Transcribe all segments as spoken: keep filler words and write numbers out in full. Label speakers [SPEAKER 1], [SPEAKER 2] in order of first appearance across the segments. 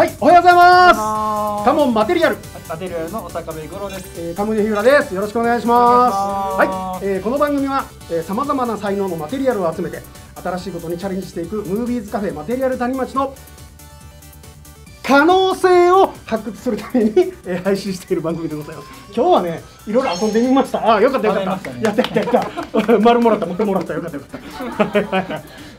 [SPEAKER 1] はい、おはようございます。カモンマテリアル、はい、
[SPEAKER 2] マテリアルのお坂部五郎です。
[SPEAKER 1] えー、カムデ日浦です。よろしくお願いします。はい、えー、この番組はさまざまな才能のマテリアルを集めて新しいことにチャレンジしていくムービーズカフェマテリアル谷町の可能性を発掘するために、えー、配信している番組でございます。今日はね、いろいろ遊んでみました。あ、よかったよかった。ね、やったやったやった。丸もらった丸もらったよかったよかった。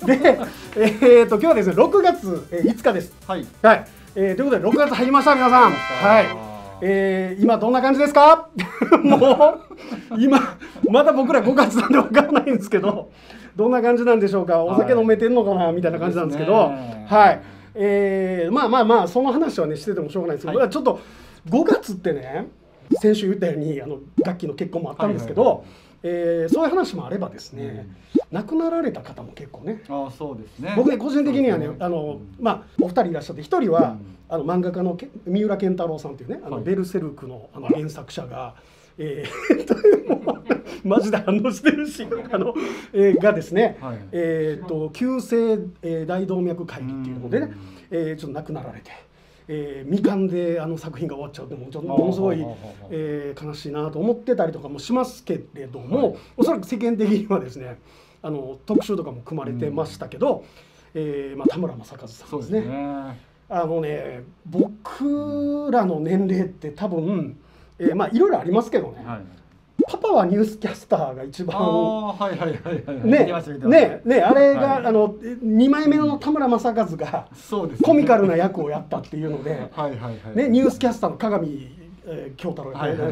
[SPEAKER 1] で、えー、と今日はですね、ろくがついつかです。はい。はい。えー、ということでろくがつ入りました皆さん。はい。えー、今どんな感じですか？もう今まだ僕らごがつなんでわからないんですけど、どんな感じなんでしょうか。お酒飲めてんのかなみたいな感じなんですけど、はい。えー、まあまあまあその話はねしててもしょうがないですけど、はい、ちょっとごがつってね、先週言ったようにあの楽器の結婚もあったんですけど、えー、そういう話もあればですね、うん、亡くなられた方も結構ね、
[SPEAKER 2] あ、そうですね、
[SPEAKER 1] 僕ね個人的にはね、あの、うん、まあお二人いらっしゃって、一人は、うん、あの漫画家の三浦健太郎さんっていうね、あの、はい、ベルセルクのあの原作者が、えー、マジで反応してるし、あの、えー、がですね、はい、えー、と急性、えー、大動脈解離っていうのでね、えー、ちょっと亡くなられて、えー、未完であの作品が終わっちゃうってもうちょっとものすごい、えー、悲しいなと思ってたりとかもしますけれども、はい、おそらく世間的にはですね、あの特集とかも組まれてましたけど、えーまあ、田村正和さんですね。あのね、僕らの年齢って多分、えー、まあいろいろありますけどね、はい、パパはニュースキャスターが一番ねねね、あれが、はい、あのにまいめの田村正和がコミカルな役をやったっていうので、ね、ニュースキャスターの加賀美、えー、京太郎がね、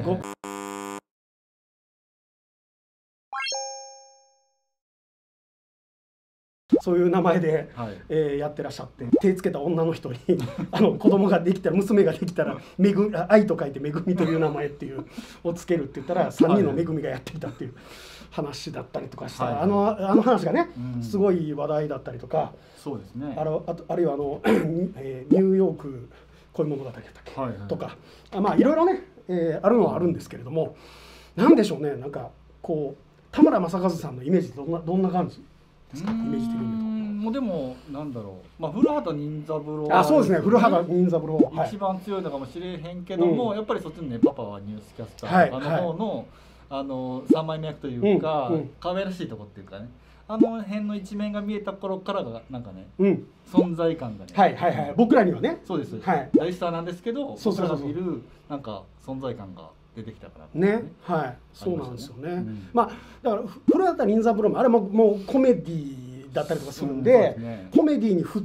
[SPEAKER 1] そういう名前で、はい、えー、やってらっしゃって、手つけた女の人にあの子供ができたら、娘ができたらめぐ愛と書いてめぐみという名前っていうをつけるって言ったらさんにんのめぐみがやっていたっていう話だったりとかした、はい、あのあの話がね、うん、すごい話題だったりとか、
[SPEAKER 2] そうですね、
[SPEAKER 1] あの あ, あるいはあの、えー、ニューヨーク恋物語だったっけ、はいはい、とか、あ、まあいろいろね、えー、あるのはあるんですけれども、なんでしょうね、なんかこう田村正和さんのイメージってどんなどんな感じですか？イメージ的に言うと。
[SPEAKER 2] もうでもなんだろう、まあ古畑任三郎、
[SPEAKER 1] あ、そうですね、古畑任三郎、
[SPEAKER 2] はい、一番強いのかもしれへんけども、うん、やっぱりそっちのね、パパはニュースキャスター、はい、あの方の、はい、あのさんまいめ役というか、うんうん、可愛らしいとこっていうかね、あの辺の一面が見えた頃からがなんかね、うん、存在感がね、
[SPEAKER 1] はいはいはい、僕らにはね、
[SPEAKER 2] そうです、はい、大スターなんですけど、僕らが見るなんか存在感が出てきたから
[SPEAKER 1] ね、ね、はい、そうなんですよね。うん、まあだから古畑任三郎もあれももうコメディだったりとかするんで、うんね、コメディに振った、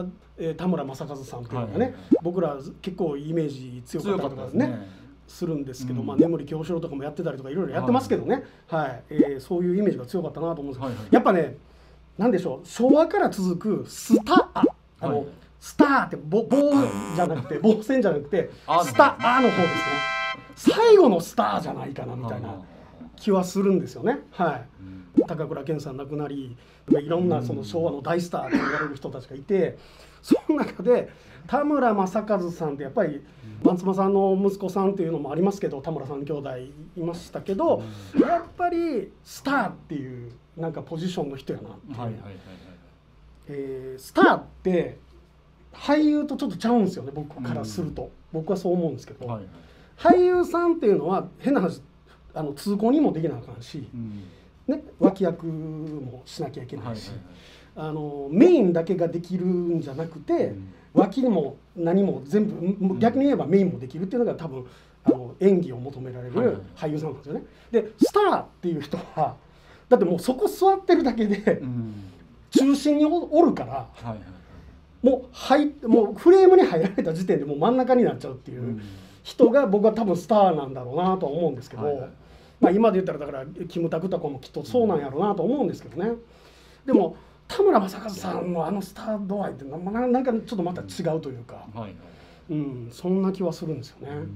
[SPEAKER 1] えー、田村正和さんっていうのがね、はい、僕ら結構イメージ強かったりとかね、ねするんですけど、うん、まあ眠り京四郎とかもやってたりとかいろいろやってますけどね、はい、はい、えー、そういうイメージが強かったなと思うんですけど、はいはい、やっぱね、なんでしょう、昭和から続くスター、ああの、はい、スターって棒じゃなくて棒線じゃなくてスターの方ですね。最後のスターじゃないかなみたいな気はするんですよね。はい。うん、高倉健さん亡くなり、いろんなその昭和の大スターと言われる人たちがいて、その中で田村正和さんってやっぱり松間さんの息子さんっていうのもありますけど、田村さん兄弟いましたけど、やっぱりスターっていうなんかポジションの人やなっていう。えー、スターって俳優とちょっとちゃうんですよね、僕からすると。うん、僕はそう思うんですけど、はい、俳優さんっていうのは変な話、あの通行にもできなあかんし、うんね、脇役もしなきゃいけないし、あのメインだけができるんじゃなくて、うん、脇にも何も全部、逆に言えばメインもできるっていうのが多分あの演技を求められる俳優さんなんですよね。でスターっていう人はだってもうそこ座ってるだけで中心におるから、はいはいはい、もう入もうフレームに入られた時点でもう真ん中になっちゃうっていう人が僕は多分スターなんだろうなとは思うんですけど、はいはい、まあ今で言ったらだからキムタクとかもきっとそうなんやろうなと思うんですけどね。でも田村正和さんのあのスター度合いってななんかちょっとまた違うというか、はいはい、うん、そんな気はするんですよね。うん、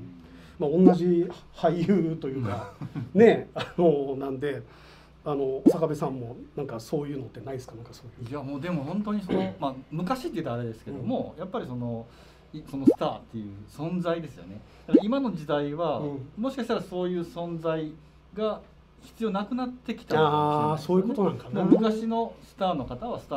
[SPEAKER 1] まあ、同じ俳優というかね、あのなんであの坂部さんもなんかそういうのってないですか？なんかそういう。
[SPEAKER 2] いやもうでも本当にその、まあ、昔って言ったらあれですけども、うん、やっぱりそのそのスターっていう存在ですよね。だから今の時代は、うん、もしかしたらそういう存在が必要なくなってきたのかもしれないですよね。ああ、そういうことなんかな。昔のスターの方はスターの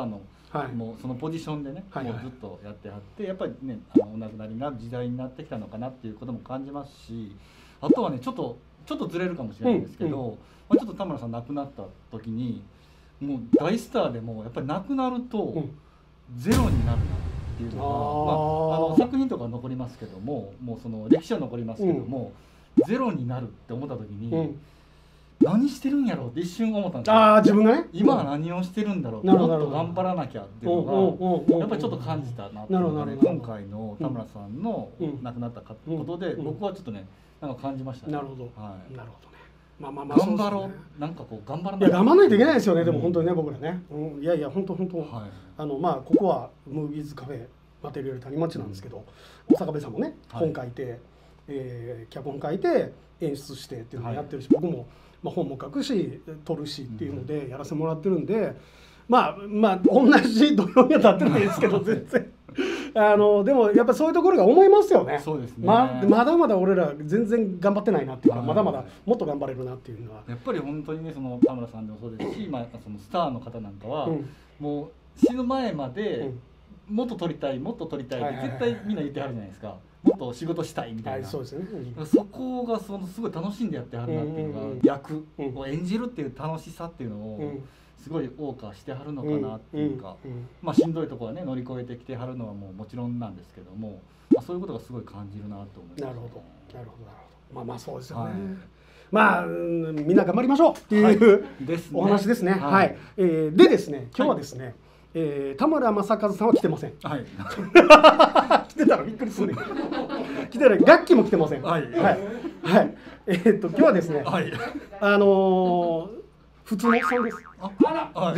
[SPEAKER 1] はい、
[SPEAKER 2] もうそのポジションでね、はいはい、もうずっとやってはってやっぱりねあのお亡くなりになる時代になってきたのかなっていうことも感じますし、あとはねちょっとちょっとずれるかもしれないんですけど、うんうん、まあ、ちょっと田村さん亡くなった時にもう大スターでもやっぱり亡くなるとゼロになるなっていうのが、うん、まあ、あの作品とか残りますけども、もうその歴史は残りますけども、うん、ゼロになるって思った時に、うん、何してるんやろうって一瞬思ったんですよ。
[SPEAKER 1] ああ、自分がね、
[SPEAKER 2] 今は何をしてるんだろう、もっと頑張らなきゃっていうのがやっぱりちょっと感じたなっていうのが今回の田村さんの亡くなったことで僕はちょっとねなんか感じましたね。
[SPEAKER 1] なるほど、
[SPEAKER 2] はい、
[SPEAKER 1] なるほどね。まあまあまあ、
[SPEAKER 2] 頑張ろう、ね、なんかこう頑張らない
[SPEAKER 1] いや頑張らないといけないですよね、でも本当にね、僕らね、うん、いやいや本当本当、はい、あのまあここはムービーズカフェマテリアル谷町なんですけど、大阪部さんもね本書いて、はい、えー、脚本書いて演出してっていうのをやってるし、はい、僕もまあ本も書くし撮るしっていうのでやらせてもらってるんで、まあまあ同じ土俵には立ってないですけど全然あのでもやっぱそういうところが思いますよね。
[SPEAKER 2] そうですね。
[SPEAKER 1] ま, まだまだ俺ら全然頑張ってないなっていうか、まだまだもっと頑張れるなっていうのは
[SPEAKER 2] やっぱり本当にね、その田村さんでもそうですし、まあ、そのスターの方なんかは、うん、もう死ぬ前までもっと撮りたいもっと撮りたいって絶対みんな言ってはるじゃないですか。もっと仕事したいみたいな、はい、そうですね、うん、そこがそのすごい楽しんでやってはるなっていうのが、うんうんうん、役を演じるっていう楽しさっていうのを、うんすごい謳歌してはるのかなっていうか、うんうんうん、まあしんどいところはね乗り越えてきてはるのはもうもちろんなんですけども、まあ、そういうことがすごい感じるなと思います、ね、
[SPEAKER 1] なるほどなるほどなるほど、まあまあそうですよね、はい、まあみんな頑張りましょうっていう、はい、ですね、お話ですね。はい、はい、えー、でですね今日はですね、はい、えー、田村正和さんは来てません。はい。来てたらびっくりするね。来てない。楽器も来てません。はい。はい。はい、えー、っと今日はですね、はい、あのー、普通のおっさんです。はい、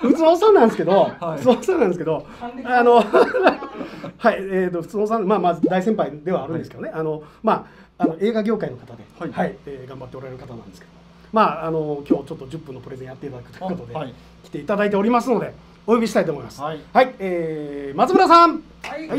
[SPEAKER 1] 普通のおっさんなんですけど、はい、普通のおっさんなんですけど、あのはい、えー、と普通のおっさん、まあまあ大先輩ではあるんですけどね、はい、あのまああの映画業界の方で、はい、はい、えー、頑張っておられる方なんですけど、まああの今日ちょっとじゅっぷんのプレゼンやっていただくということで、はい、来ていただいておりますのでお呼びしたいと思います。はい、はい、えー、松村さん。はい。はい。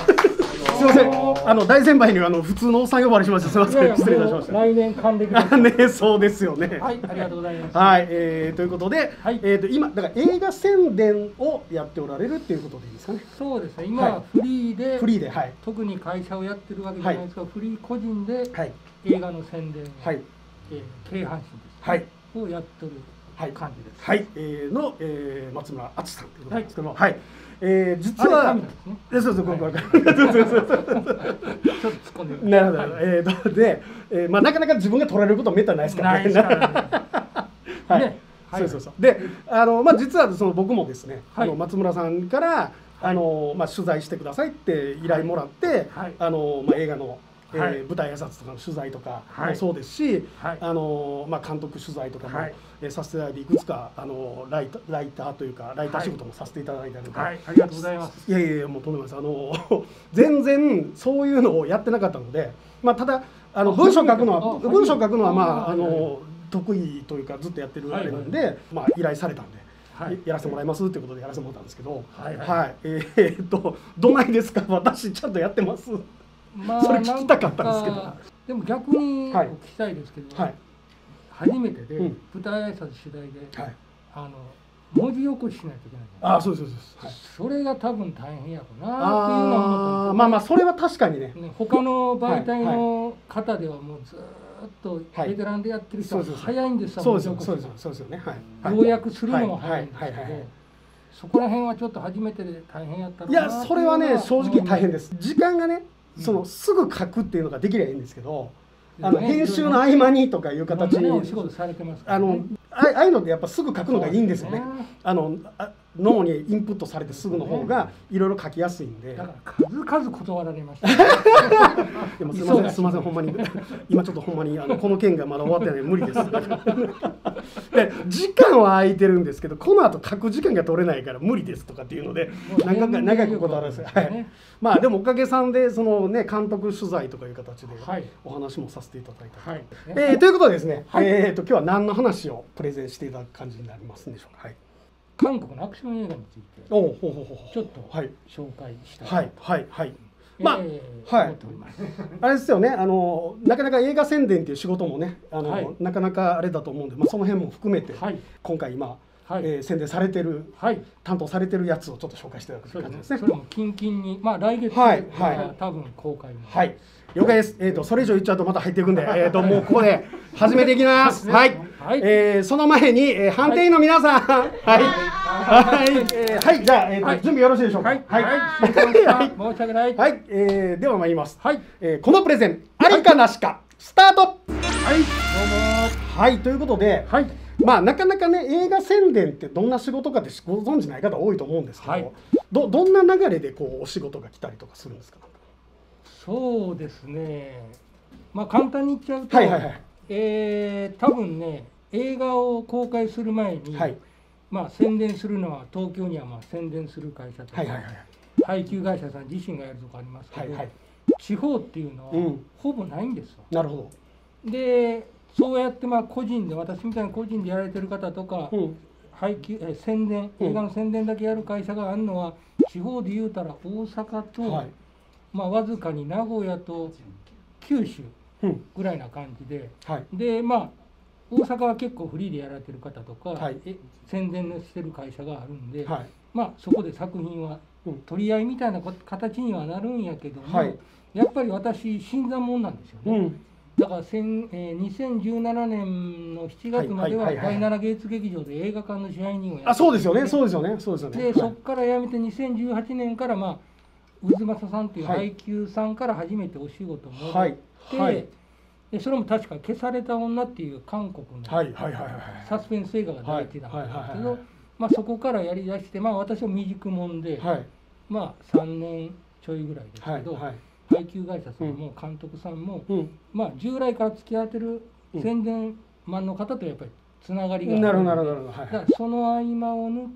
[SPEAKER 1] すみません、あの大先輩にあの普通のおっさん呼ばれしました。すみません、失礼いたしました。
[SPEAKER 3] 来年還暦です
[SPEAKER 1] ね、そうですよね。
[SPEAKER 3] はい、ありがとうございます。
[SPEAKER 1] はい、えー、ということで、はい、えっと今だから映画宣伝をやっておられるっていうことでいいですかね。
[SPEAKER 3] そうですね。今はフリーで、はい、
[SPEAKER 1] フリーで、はい、
[SPEAKER 3] 特に会社をやってるわけじゃないですが、はい、フリー個人で映画の宣伝、はい、えー、京阪神です、はい、をやってる感じです。
[SPEAKER 1] はい、えー、の、えー、松村敦さんということなんですけども、はい。えー、実は、そうそう、ここわかる。ちょっと突っ込んでる。なるほど。えっと、で、えー、まあ、なかなか自分が取られることはめったにないですからね。はい。そうそうそう。で、あの、まあ、実は、その、僕もですね、あの、松村さんから、あの、まあ、取材してくださいって依頼もらって、あの、まあ、映画の。えーはい、舞台挨拶とかの取材とかもそうですし、はい、あのまあ、監督取材とかも、はい、えー、させていただいていくつかあのライタライターというかライター仕事もさせていただいたりとか、
[SPEAKER 3] はいはい、ありがとうございます。
[SPEAKER 1] いやいやもうとんでもないです。あの全然そういうのをやってなかったので、まあ、ただあの文章書くのは文章書くのはまああの得意というかずっとやってるあれなんで、はいはい、まあ、依頼されたんで。はい、やらせてもらいますっていうことでやらせてもらったんですけど、はい、はいはい、えー、っとどないですか、私ちゃんとやってます。まあ、それ聞きたかったんですけど、
[SPEAKER 3] でも逆にお聞きしたいですけど、はい、初めてで舞台挨拶取材で、はい、あの文字起こししないといけない。
[SPEAKER 1] ああ、そうですそうです、はい、
[SPEAKER 3] それが多分大変やろなっていうのは思ったんですよ。
[SPEAKER 1] まあまあそれは確かにね、
[SPEAKER 3] ね、他の媒体の方ではもうずっとベテランでやってる人は早いんですよ。
[SPEAKER 1] そうですそうですそうですよね。
[SPEAKER 3] はい、要約するのも早いんですけど、そこら辺はちょっと初めてで大変やったろうな。
[SPEAKER 1] いや、それはね正直大変です。時間がね、そのすぐ書くっていうのができればいいんですけど、あの編集の合間にとかいう形に、あのああいうのでやっぱすぐ書くのがいいんですよね。あの脳にインプットされてすぐの方がいろいろ書きやすいんで。
[SPEAKER 3] だから数々断られました。
[SPEAKER 1] でもすみませんすみませんほんまに今ちょっとほんまにあのこの件がまだ終わってない無理です。で時間は空いてるんですけどこの後書く時間が取れないから無理ですとかっていうので何回か長く断られます。はい。まあでもおかげさんでそのね監督取材とかいう形でお話もさせていただいた。はい。えー、ということでですね、はい、えっと今日は何の話をプレゼンしていただく感じになりますんでしょうか。はい。
[SPEAKER 3] 韓国のアクション映画についてちょっと紹介したい。
[SPEAKER 1] はいはいはい。まあ、はい。あれですよね。あのなかなか映画宣伝っていう仕事もね、あの、はい、なかなかあれだと思うんで、まあその辺も含めて、はい、今回今はい、えー、宣伝されてる、はい、担当されてるやつをちょっと紹介していただく感じですね。
[SPEAKER 3] それも近々に、まあ来月は、はいはい、多分公開に。
[SPEAKER 1] はい。了解です。えっ、ー、とそれ以上言っちゃうとまた入っていくんで、えっともうここで始めていきます。はい。はい、えー、その前に、えー、判定員の皆さん、はい、はい、はい、えー、はい、じゃあ、えーと、はい、準備よろしいでしょうか。はい、はい、はい、申し訳ない。はい、えー、では参ります。はい、えー、このプレゼンありかなしかスタート。はい、どうも。はい、ということで、はい。まあなかなかね映画宣伝ってどんな仕事かってご存じない方多いと思うんですけど、はい、どどんな流れでこうお仕事が来たりとかするんですか。
[SPEAKER 3] そうですね。まあ簡単に言っちゃうと、はいはいはい、えー、多分ね映画を公開する前に、はい、まあ宣伝するのは東京にはまあ宣伝する会社とか、はいはいはい、配給会社さん自身がやるとかありますけど、はいはい、地方っていうのは、うん、ほぼないんですよ。
[SPEAKER 1] なるほ
[SPEAKER 3] ど。でそうやってまあ個人で私みたいな個人でやられてる方とか、うん、配給え宣伝映画の宣伝だけやる会社があるのは、地方でいうたら大阪と、はい、まあわずかに名古屋と九州ぐらいな感じで、うんはい、でまあ大阪は結構フリーでやられてる方とか、はい、え宣伝してる会社があるんで、はい、まあそこで作品は取り合いみたいな形にはなるんやけども、はい、やっぱり私新参者なんですよね。うん、だから、えー、にせんじゅうななねんのしちがつまではだいなな芸術劇場で映画館の支配人をやって、
[SPEAKER 1] あ、そうですよね、そうですよね、そうですよね。
[SPEAKER 3] で、はい、そこから辞めてにせんじゅうはちねんからまあ渦政さんっていう配給さんから初めてお仕事をもらって、はいはい、でそれも確か「消された女」っていう韓国のサスペンス映画が出てたんですけど、まあそこからやりだして、まあ私は未熟もんで、はい、まあさんねんちょいぐらいですけど。はいはい、配給会社さんも監督さんも、うん、まあ従来から付き合ってる宣伝マンの方とやっぱりつながりがあるので、だからその合間を縫って、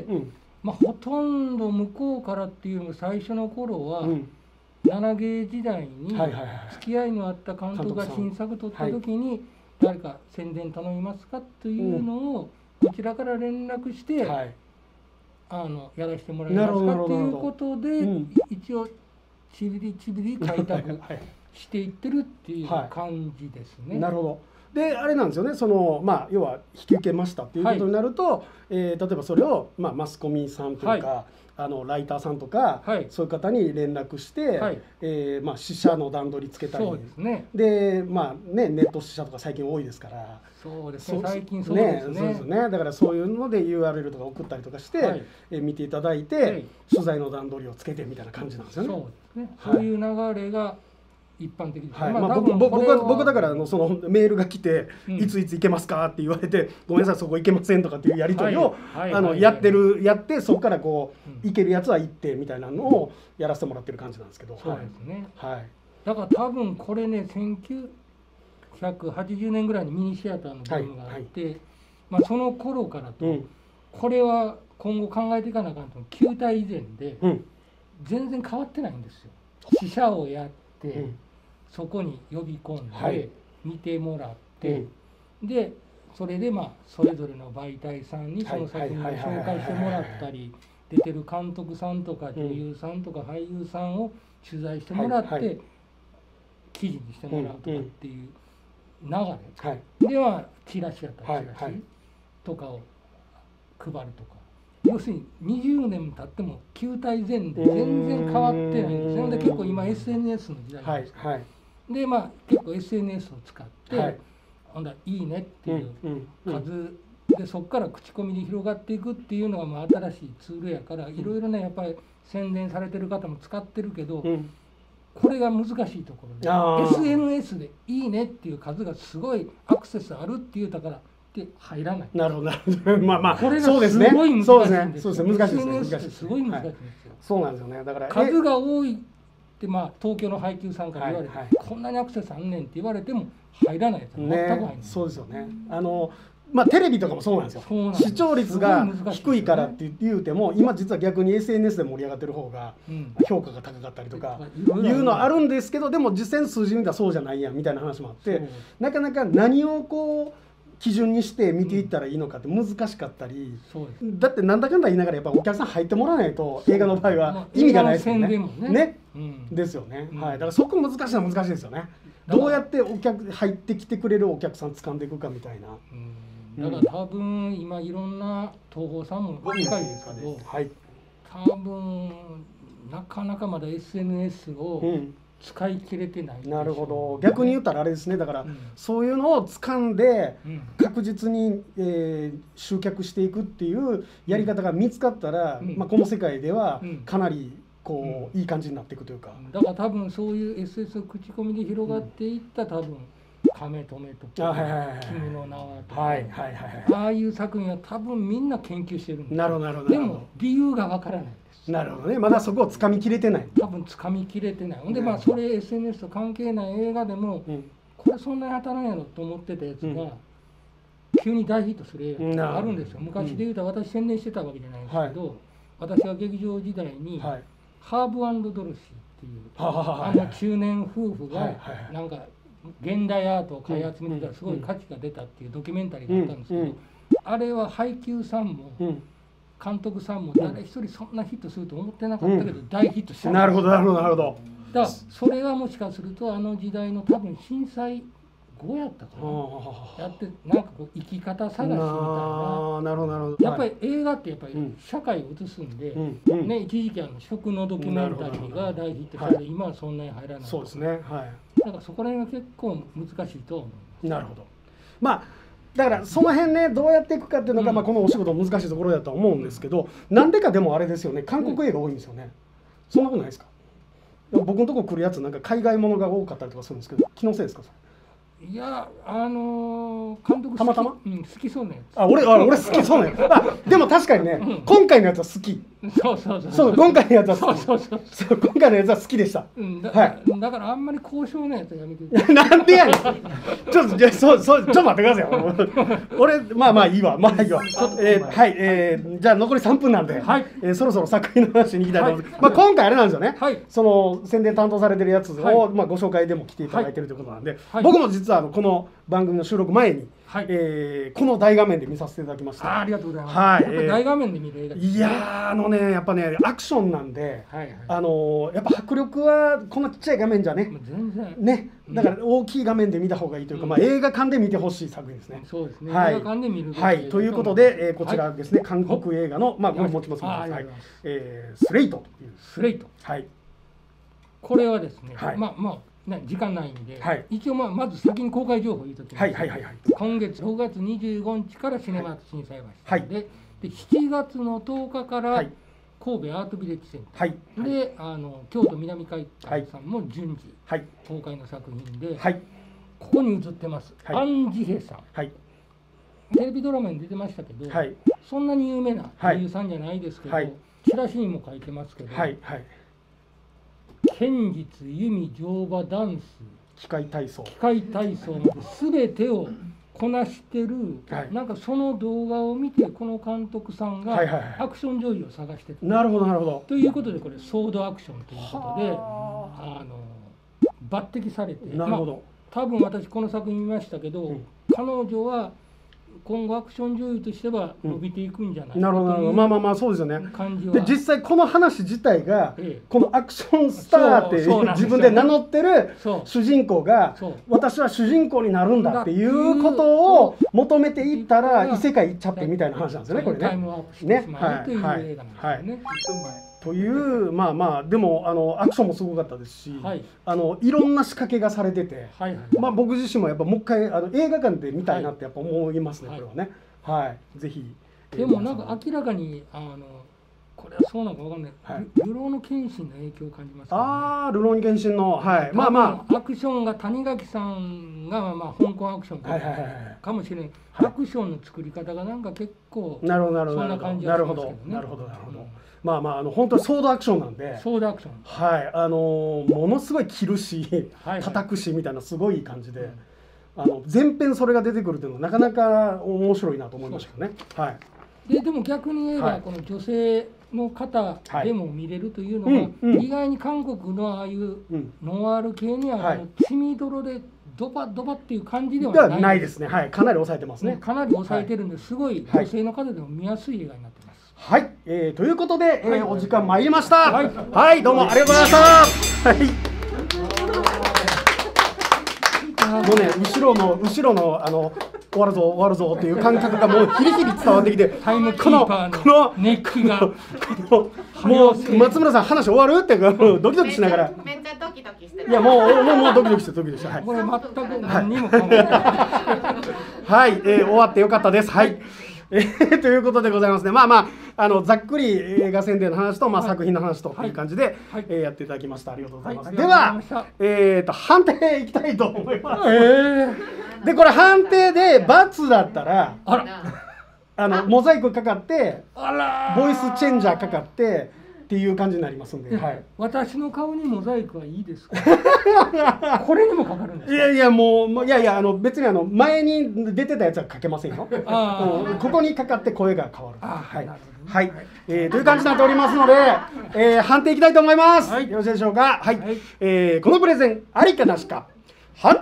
[SPEAKER 3] うんうん、まあほとんど向こうからっていうの最初の頃は、うん、なな芸時代に付き合いのあった監督が新作撮った時に誰か宣伝頼みますかというのをこちらから連絡して、はい、あのやらせてもらえますかということで、うん、一応ちびりちびり開拓していってるっていう感じですね。
[SPEAKER 1] はい、なるほど。であれなんですよね、そのまあ要は引き受けましたっていうことになると、はい、えー、例えばそれを、まあ、マスコミさんというか、はい、あのライターさんとか、はい、そういう方に連絡して、はい、えー、まあ、試写の段取りつけたり、
[SPEAKER 3] そうですね、
[SPEAKER 1] でまあねネット試写とか最近多いですから。
[SPEAKER 3] そうですね、最近そうですね。
[SPEAKER 1] そうですね。だからそういうので ユーアールエル とか送ったりとかして、はい、え見ていただいて、はい、取材の段取りをつけてみたいな感じなんですよね。
[SPEAKER 3] そうですね。はい、そういう流れが一般的です。
[SPEAKER 1] はい、まあ僕僕は僕だからあのそのメールが来て、うん、いついつ行けますかって言われて、ごめんなさいそこ行けませんとかっていうやり取りをあのやってるやってそこからこう、うん、行けるやつは行ってみたいなのをやらせてもらってる感じなんですけど。
[SPEAKER 3] そうですね。はい。だから多分これねせんきゅうひゃくはちじゅうねんぐらいにミニシアターのブームがあって、はいはい、まあその頃からと、うん、これは今後考えていかなあかんと旧態以前で、うん、全然変わってないんですよ。試写をやって、うん、そこに呼び込んで、はい、見てもらって、うん、でそれでまあそれぞれの媒体さんにその作品を紹介してもらったり、出てる監督さんとか女優さんとか俳優さんを取材してもらって、はいはい、記事にしてもらうとかっていう。流れ、はい、ではチラシやったらチラシ、はい、とかを配るとか、要するににじゅうねん経っても旧態前で全然変わってないんですよ。で結構今 エスエヌエス の時代なんですけど、はいはい、でまあ結構 エスエヌエス を使って、はい、ほんだらいいねっていう数でそこから口コミで広がっていくっていうのがまあ新しいツールやからいろいろねやっぱり宣伝されてる方も使ってるけど、うん、これが難しいところで エスエヌエス でいいねっていう数がすごいアクセスあるって言うたからって入らない。
[SPEAKER 1] なるほどなるほど。まあまあ
[SPEAKER 3] これがすごい難しいんですよ。
[SPEAKER 1] そうですね。そうですね。難しいですね。
[SPEAKER 3] エスエヌエス ってすごい難しいんですよ。
[SPEAKER 1] そうなんですよね。だから
[SPEAKER 3] 数が多いってまあ東京の配給さんから言われて、はいはい、こんなにアクセスあんねんって言われても入らないやつは全く入らない、ね。そうですよね。あの
[SPEAKER 1] まあテレビとかもそうなんですよ。視聴率が低いからって言うても今実は逆に エスエヌエス で盛り上がってる方が評価が高かったりとかいうのはあるんですけど、でも実際の数字見たらそうじゃないやんみたいな話もあって、なかなか何をこう基準にして見ていったらいいのかって難しかったり、だってなんだかんだ言いながらやっぱお客さん入ってもらわないと映画の場合は意味がないですよね。ね、ですよね。はい。だからそこ難しいのは難しいですよね。どうやってお客入ってきてくれるお客さん掴んでいくかみたいな。
[SPEAKER 3] だから多分今いろんな東宝さんも近いですけど、
[SPEAKER 1] はい、
[SPEAKER 3] 多分なかなかまだ エスエヌエス を使い切れてない、
[SPEAKER 1] うん、なるほど。逆に言ったらあれですね、だから、うん、そういうのを掴んで確実に、えー、集客していくっていうやり方が見つかったら、うん、まあ、この世界ではかなりこう、うん、いい感じになっていくというか、
[SPEAKER 3] だから多分そういう エスエヌエス 口コミで広がっていった多分亀止めとか君の名はとか、ああいう作品は多分みんな研究してるんです。
[SPEAKER 1] なるほどなるほど。
[SPEAKER 3] でも理由がわからない。
[SPEAKER 1] なるほどね、まだそこをつかみきれてない。
[SPEAKER 3] 多分つかみきれてない。ほんでまあそれ エスエヌエス と関係ない映画でも、うん、これそんなに当たらんやろと思ってたやつが、うん、急に大ヒットする映画があるんですよ。昔で言うと私宣伝してたわけじゃないんですけど、はい、私が劇場時代に、はい、ハーブ&ドルシーっていう、あの中年夫婦がなんか現代アートを買い集めてたらすごい価値が出たっていうドキュメンタリーがあったんですけど、うんうん、あれは配給さんも、うん監督さんも誰一人そんなヒットすると思ってなかったけど大ヒットした、
[SPEAKER 1] うん、なるほどなるほどなるほど。
[SPEAKER 3] だからそれはもしかするとあの時代の多分震災後やったかな、やってなんかこう生き方探しみたいな。
[SPEAKER 1] あなるほどなるほど。
[SPEAKER 3] やっぱり映画ってやっぱり社会を映すんで、うんうん、ね、一時期あの食のドキュメンタリーが大ヒットして、はい、今はそんなに入らない。
[SPEAKER 1] そうですね、はい、
[SPEAKER 3] だからそこら辺が結構難しいと思います。
[SPEAKER 1] なるほど。まあだからその辺ねどうやっていくかっていうのが、うん、まあこのお仕事の難しいところだとは思うんですけど、なんでかでもあれですよね、韓国映画多いんですよね。そんなことないですか？僕のとこ来るやつなんか海外ものが多かったりとかするんですけど、気のせいですかそれ？
[SPEAKER 3] いや、あのー、監督
[SPEAKER 1] たまたま、
[SPEAKER 3] うん、好きそうなやつ。
[SPEAKER 1] あ、俺、あ、俺好きそうなやつ。あ、でも確かにね、うん、今回のやつは好き。
[SPEAKER 3] そうそうそう。
[SPEAKER 1] そう、今回のやつは好き。
[SPEAKER 3] そうそうそう。
[SPEAKER 1] そう、今回のやつは好きでした。
[SPEAKER 3] うん、だ、
[SPEAKER 1] はい。
[SPEAKER 3] だからあんまり交渉のやつはやめて。
[SPEAKER 1] なんでやねん。ちょっと、じゃ、そう、そう、ちょっと待ってください。俺、まあまあいいわ、まあいいわ。えー、はい、えー、じゃあ残りさんぷんなんで、はい、えー、そろそろ作品の話に行きたいと思います。はい、まあ今回あれなんですよね。はい。その宣伝担当されてるやつを、はい、まあご紹介でも来ていただいてるということなんで、はい、僕も実はあのこの番組の収録前に、はい、えー、この大画面で見させていただきました。
[SPEAKER 3] あ、ありがとうございます。
[SPEAKER 1] はい、
[SPEAKER 3] やっぱ大画面で見る映画、
[SPEAKER 1] いやー、あのね、やっぱね、アクションなんで、はいはい、あのー、やっぱ迫力はこんなちっちゃい画面じゃね、
[SPEAKER 3] 全然
[SPEAKER 1] ね、だから大きい画面で見た方がいいというか、うん、まあ映画館で見てほしい作品ですね。
[SPEAKER 3] そうですね。
[SPEAKER 1] はい、
[SPEAKER 3] 映画館で見る。
[SPEAKER 1] はい、ということで、えー、こちらですね、はい、韓国映画の、まあこれ持ちますので、はい、えー、スレイトという。
[SPEAKER 3] スレイト。
[SPEAKER 1] はい。
[SPEAKER 3] これはですね、はい、まあまあ。ね、時間ないんで、はい、一応まあまず先に公開情報言うときます。今月ろくがつにじゅうごにちからシネマ震災橋で、はい、でしちがつのとおかから神戸アートビレッジセンター、はい、であの京都南海館さんも順次公開の作品で、はい、ここに映ってます、はい、アン・ジヘさん、はい、テレビドラマに出てましたけど、はい、そんなに有名な俳優さんじゃないですけど、はい、チラシにも書いてますけど、はいはい、剣術、弓、乗馬、ダンス、
[SPEAKER 1] 機械体操、
[SPEAKER 3] 機械体操まで全てをこなしてる、はい、なんかその動画を見てこの監督さんがアクション女優を探してた。
[SPEAKER 1] なるほどなるほど。
[SPEAKER 3] ということでこれソードアクションということであの抜擢されて、
[SPEAKER 1] なるほど、ま
[SPEAKER 3] あ、多分私この作品見ましたけど、うん、彼女は今後アクション女優としては伸びていくんじゃないか、うん、なるほどなるほど。
[SPEAKER 1] まあまあまあそうですよね。で実際この話自体が、ええ、このアクションスターって自分で名乗ってる主人公が私は主人公になるんだっていうことを求めていったら異世界行っちゃってみたいな話なんですよね、これね。
[SPEAKER 3] タイムアップしてしまうという映画なんですよね。はいはいはい、
[SPEAKER 1] というまあまあでもあのアクションもすごかったですし、はい、あのいろんな仕掛けがされてて、はいはい、まあ僕自身もやっぱもう一回あの映画館で見たいなってやっぱ思いますね、はい、これはね。はい、ぜひ。
[SPEAKER 3] でもなんか明らかにあのこれはそうなのかわかんない。はい、流浪の剣心の影響を感じます、ね。
[SPEAKER 1] ああ、流浪の剣心の、はい、まあま
[SPEAKER 3] あアクションが谷垣さんがまあ香港アクションかもしれない。アクションの作り方がなんか結構
[SPEAKER 1] なるほどなるほど
[SPEAKER 3] そんな感じがしますけどね。
[SPEAKER 1] なるほどなるほど。まあまああの本当にソードアクションなんで。
[SPEAKER 3] ソードアクション。
[SPEAKER 1] はい、あのものすごい切るし、叩くしみたいなすごい感じで。あの前編それが出てくるっていうのはなかなか面白いなと思いましたね。はい、
[SPEAKER 3] ででも逆に言えば、はい、この女性の方でも見れるというのが、はいうんうん、意外に韓国のああいうノワール系には、はい、血みどろでドバドバっていう感じではない、
[SPEAKER 1] ないですね。はい、かなり抑えてますね。
[SPEAKER 3] かなり抑えてるんで、すごい女性の方でも見やすい映画になってます。
[SPEAKER 1] はい、えー、ということで、えーはい、お時間参りました。はい、はい、どうもありがとうございました。はい。もうね、後ろの後ろのあの終わるぞ終わるぞっていう感覚がもうヒリヒリ伝わってきて、
[SPEAKER 3] タイムキーパーの熱気が
[SPEAKER 1] もう松村さん話終わるってドキドキしながら、
[SPEAKER 4] めっちゃドキドキしてる。
[SPEAKER 1] いやもうもうもうドキドキしてドキドキして、はい、
[SPEAKER 3] これ全く何にも考えない
[SPEAKER 1] はい、えー、終わってよかったです。はい。えー、ということでございますね。まあまあ、あのざっくり映画宣伝の話と、まあ、作品の話という感じで、はい、えー、やっていただきました。ありがとうございます。はい、では、えーと判定いきたいと思います。えー、でこれ判定で×だったら、あら、あのモザイクかかって、あらボイスチェンジャーかかって。っていう感じになりますんで、はい、
[SPEAKER 3] 私の顔にモザイクはいいですか？これにもかかるんですか？
[SPEAKER 1] いやいやもういやいやあの別にあの前に出てたやつはかけませんよ。あここにかかって声が変わる。あはい、はい、えー、という感じになっておりますので、えー、判定いきたいと思います。はい、よろしいでしょうか？はい、はい、えー、このプレゼンありかなしか判定。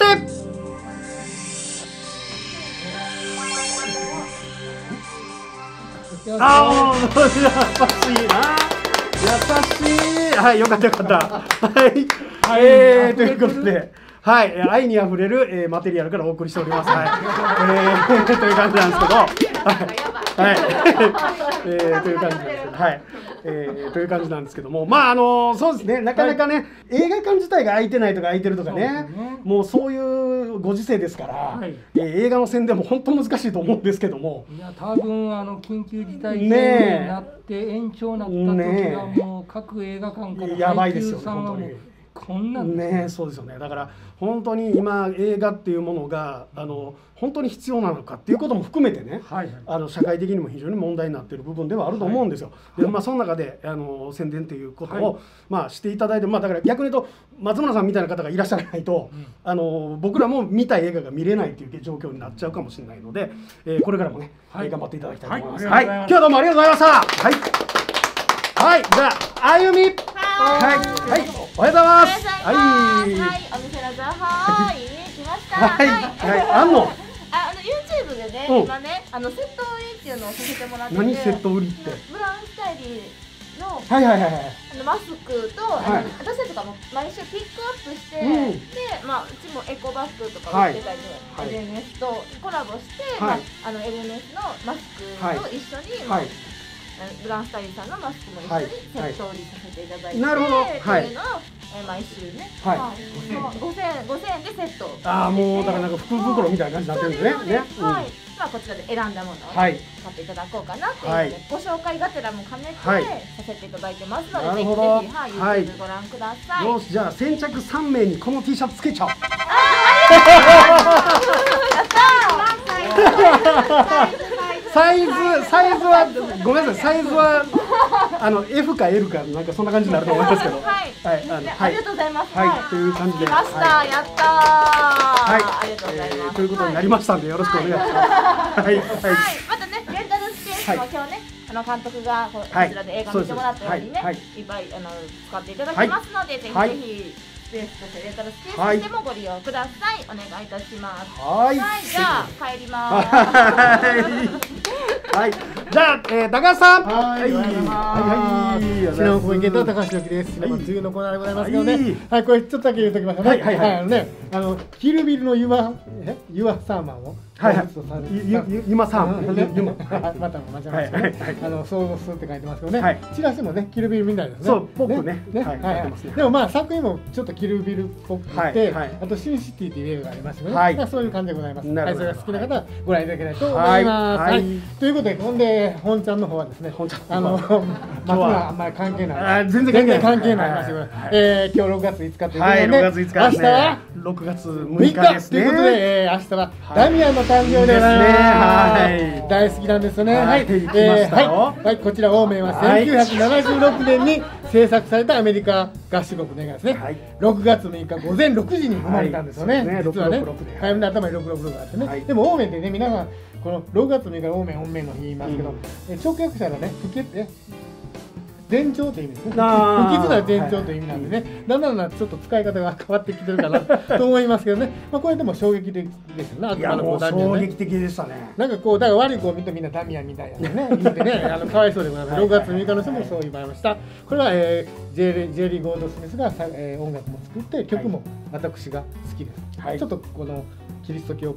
[SPEAKER 1] ああ優しいな。優しい。はい、よかったよかった。はい、えー、ということで、はい、愛にあふれる、えー、マテリアルからお送りしております。はい、えー、という感じなんですけど、はい、はい、えー、という感じなんですけど、はい、えー、という感じなんですけども、まああのそうですね、なかなかね、はい、映画館自体が空いてないとか空いてるとかね、ねもうそういうご時世ですから、はい、えー、映画の宣伝も本当難しいと思うんですけども、
[SPEAKER 3] いや多分あの緊急事態宣言になって延長になった時はもう各映画館から配給さんはもうこんなん
[SPEAKER 1] ね、そうですよね。だから本当に今映画っていうものがあの本当に必要なのかっていうことも含めてね、はいはい、あの社会的にも非常に問題になっている部分ではあると思うんですよ。はい、でまあその中であの宣伝っていうことを、はい、まあしていただいて、まあだから逆に言うと松村さんみたいな方がいらっしゃらないと、うん、あの僕らも見たい映画が見れないという状況になっちゃうかもしれないので、えー、これからもね、はい、頑張っていただきたいと思います。はい、はい、今日はどうもありがとうございました。はい。はい、じゃああゆみ。はい、はい、おはようございます。はい、
[SPEAKER 4] はい、お店の情報いいね来ました。
[SPEAKER 1] はい、はい、あんの。
[SPEAKER 4] あ、あの YouTube でね、うん、今ね、あのセット売りっていうのをさせてもらってて。
[SPEAKER 1] 何セット売りって？
[SPEAKER 4] ブラウンスタイリーの。
[SPEAKER 1] はいはいはいはい。
[SPEAKER 4] あのマスクと、はい、あの私たちとかも毎週ピックアップして、うん、で、まあうちもエコバッグとか売ってたりとか、はい、エルエムエス とコラボして、はい、まああの エルエムエス のマスクと一緒に、はい、まあブラウンスタイリーさんのマスクも一緒にセット売りさせていただいて、なるほど、はい、っていうのを、えー、毎週ね、はい、ごせんえんごせんえんでセット。
[SPEAKER 1] ああもうだからなんか福袋みたいな感じになってるんですね。ね、
[SPEAKER 4] はい。まあこちらで選んだものを買っていただこうかなっていうので、ご紹介がてらも兼ねてさせていただいてますので、ぜひぜひはい YouTube ご覧ください。
[SPEAKER 1] よし、じゃあ先着さんめいにこの T シャツつけちゃおう。あ
[SPEAKER 4] あありがとうございます。やったー。
[SPEAKER 1] サイズサイズはごめんなさい、サイズはあの エフ か エル かなんかそんな感じになると思いますけど、
[SPEAKER 4] はい、はい、あのありがとうございます。
[SPEAKER 1] はい、という感じで
[SPEAKER 4] 来ました、やったー。はい、ありがとうございます。
[SPEAKER 1] ということになりましたんでよろしくお願いします。はい、はい、
[SPEAKER 4] またねレンタルスペースも今日ねあの監督がこちらで映画見てもらったようにねいっぱいあの使っていただきますので、ぜひぜひ。スペースとしてレンタルスペースとしてもご利用ください。お願いいたします。はい。じゃあ帰ります。
[SPEAKER 1] はい。じゃあ、えー、高橋さん。
[SPEAKER 5] はい。はいはい。シネマコミケント高橋由紀です。シネマ梅雨のコーナーでございますけどね。はい、これちょっとだけ言うときましょうね。はいはいはい。あのね、あのキルビルのユマえユアサーマンを。
[SPEAKER 1] はいはい。ゆゆまさん。ゆま。
[SPEAKER 5] また間違えましたね。あの想像するって書いてますけどね。チラシもねキルビルみたいですね。
[SPEAKER 1] そう、僕ね。ね。はい。
[SPEAKER 5] でもまあ作品もちょっとキルビルっぽくて、あとシンシティっていう映画がありますよね。そういう感じでございます。はい、それが好きな方はご覧いただけないと思います。はい。ということで、ほんで本ちゃんの方はですね、あの松村あんまり関係ない。
[SPEAKER 1] 全然
[SPEAKER 5] 関係ない話を。え今日ろくがついつかということ
[SPEAKER 1] で、
[SPEAKER 5] 明
[SPEAKER 1] 日はろくがつむいかですね。
[SPEAKER 5] ということで、明日はダミアンの誕生ですね。はい。大好きなんですよね。はい。はい。こちらオーメンはせんきゅうひゃくななじゅうろくねんに制作されたアメリカ合衆国の映画ですね。ろくがつむいかごぜんろくじに生まれたんですよね。実はね。早めの頭にろくろくろくがあってね。でもオーメンってね、皆さんこのろくがつむいかオーメン本命の日言いますけど、直訳したらね、不潔ね。前兆という意味ですね。不吉な前兆という意味なんでね、だんだんだんちょっと使い方が変わってきてるかなと思いますけどね。まあこれでも衝撃的ですよね。
[SPEAKER 1] いやもう衝撃的でしたね。
[SPEAKER 5] なんかこうだから悪い子を見てみんなダミアンみたいなね言ってね、あのかわいそうでございます。ろくがつむいかの人もそう言われました。これはえジェリー・ゴールドスミスが音楽も作って曲も私が好きです。ちょっとこのキリスト教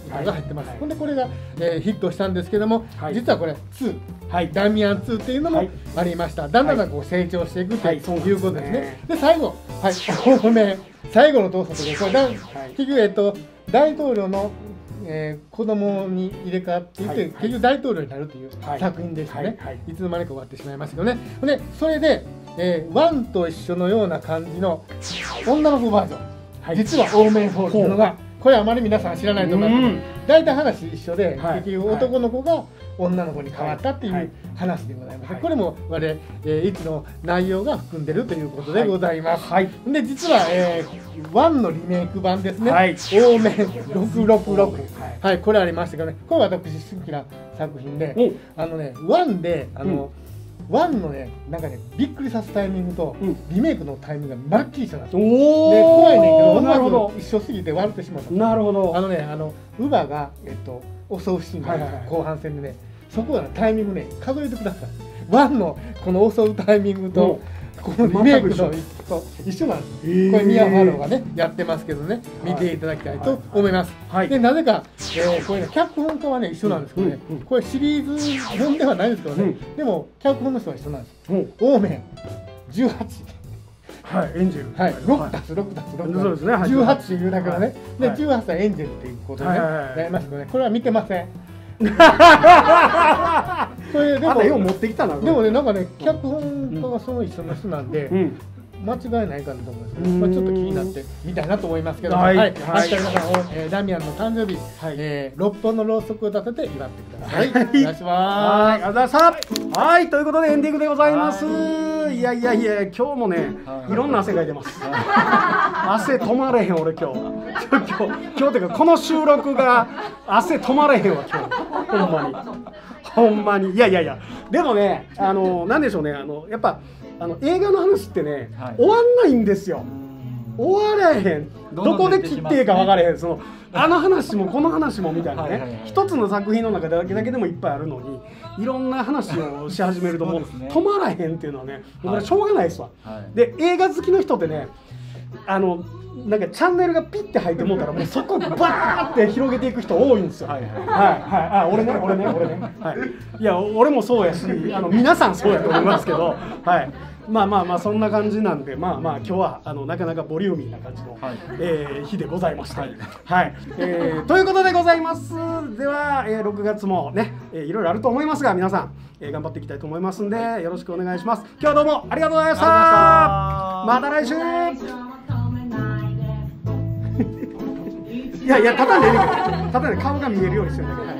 [SPEAKER 5] 歌が入ってます。ほんでこれが、えー、ヒットしたんですけども、実はこれツー、はい、ダミアンツーっていうのもありました。だんだんだんこう成長していくということですね。で最後、はい、ごめん、最後の動作とこれだ、結局えっと大統領のえー、子供に入れ替わっていって、はい、結局大統領になるという作品でしたね、はいはい、いつの間にか終わってしまいましたけどね。でそれで、えー、ワンと一緒のような感じの女の子バージョン、はい、実はオーメンホールというのがこれあまり皆さん知らないと思いますけど、大体話一緒で、はい、結局男の子が女の子に変わったっていう話でございます、はい、これも我々、えー、いつの内容が含んでるということでございます、はい、で実は、えー、ワンのリメイク版ですね、はい、オーメンろくろくろく、はいはい、これありましたけどね、これ私好きな作品で、うん、あのねワンであの、うん、ワンのねなんかねびっくりさすタイミングと、うん、リメイクのタイミングがまるっきり一緒なんですよ。で怖いねんけど思わず一緒すぎて笑ってしまった。なるほど。あのねあの乳母がえっと襲うシーンが後半戦でね、そこはタイミングね数えてください。ワンのこの襲うタイミングと、このリメイクと一緒なんです。えー、これミア・ファローがねやってますけどね、見ていただきたいと思います。はい、でなぜか、えー、これね脚本家はね一緒なんですけどね、うんうん、これシリーズ本ではないですけどね、うん、でも脚本の人は一緒なんです。うん、オーメンじゅうはち。はい、エンジェル。はい、ろくたすろくたすろく。そうですね。じゅうはちっていうだからね、でじゅうはち歳エンジェルっていうことでね、やりますけどね、これは見てません。これでも絵を持ってきたな。でもねなんかね脚本家がその一緒の人なんで間違いないかなと思うんですけど、まあちょっと気になってみたいなと思いますけど、はい。明日皆さんをダミアンの誕生日ろっぽんのろうそくを立てて祝ってください。お願いします。はい、ありがとうございました。はい、ということでエンディングでございます。いやいやいや今日もねいろんな汗が出ます。汗止まれへん俺今日。今日今日っていうかこの収録が汗止まれへんわ今日。ほんまにほんまにいやいやいやでもねあのなんでしょうねあのやっぱあの映画の話ってね、はい、終わんないんですよ。終われへん。どこで切っていいか分からへん。そのあの話もこの話もみたいなね一つの作品の中だけだけでもいっぱいあるのにいろんな話をし始めるともう止まらへんっていうのはねこれしょうがないですわ。はい、で映画好きの人ってねあのなんかチャンネルがピッて入ってもうたらもうそこバーって広げていく人多いんですよ。はいはいはいあ俺ね俺ね俺ねはいいや俺もそうやしあの皆さんそうやと思いますけどはいまあまあまあそんな感じなんでまあまあ今日はあのなかなかボリューミーな感じの、はいえー、日でございました。はい、はいえー、ということでございます。では、えー、ろくがつもね、えー、いろいろあると思いますが皆さん、えー、頑張っていきたいと思いますんでよろしくお願いします。今日はどうもありがとうございました。また来週。いやいや、ただね、ただね、顔が見えるようにしてるだけ。